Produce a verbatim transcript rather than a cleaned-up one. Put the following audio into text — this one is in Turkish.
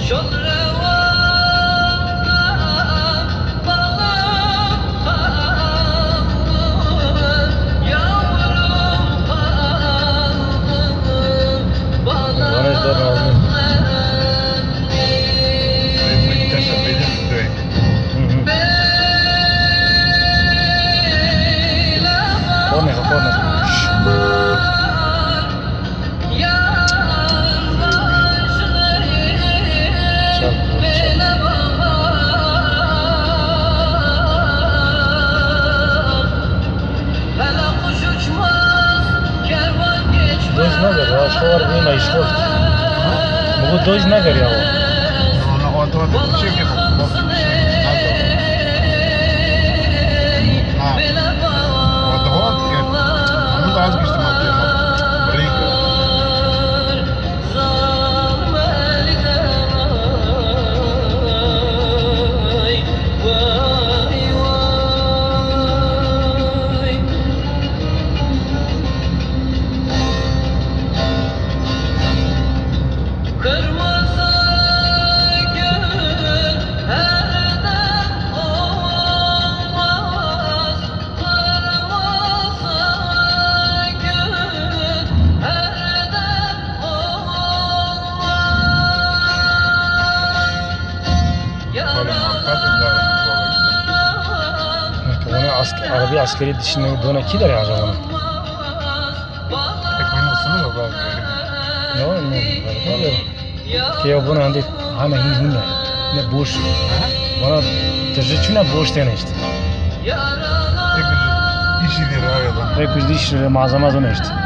Bu doj nedir ya o? Ona otomatik bir şey yapalım. Ha. Otomatik ya. Onu da az geçtim abi. Break. Arabi askeri dışında dona kider ya acaba? Ekmeğin olsun mu baba? Ne var ne? Ki ya buna hani hani hin hin ne boş. Bana tecrübüne boş tane işte. Peki işi değil abi. Peki bir iş malzeme zona işte.